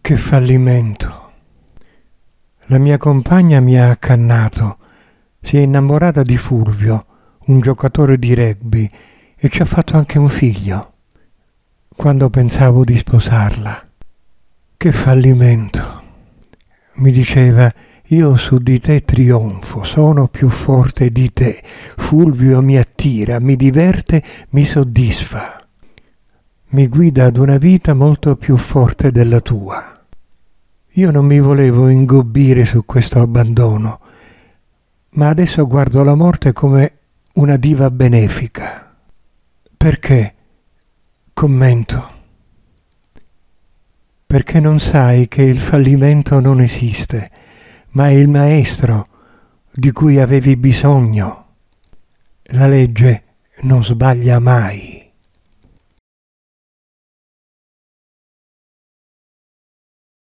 Che fallimento. La mia compagna mi ha accannato, si è innamorata di Fulvio, un giocatore di rugby, e ci ha fatto anche un figlio. Quando pensavo di sposarla. Che fallimento. Mi diceva: io su di te trionfo, sono più forte di te, Fulvio mi attira, mi diverte, mi soddisfa. Mi guida ad una vita molto più forte della tua. Io non mi volevo ingobbire su questo abbandono, ma adesso guardo la morte come una diva benefica. Perché? Commento. Perché non sai che il fallimento non esiste, ma è il maestro di cui avevi bisogno. La legge non sbaglia mai.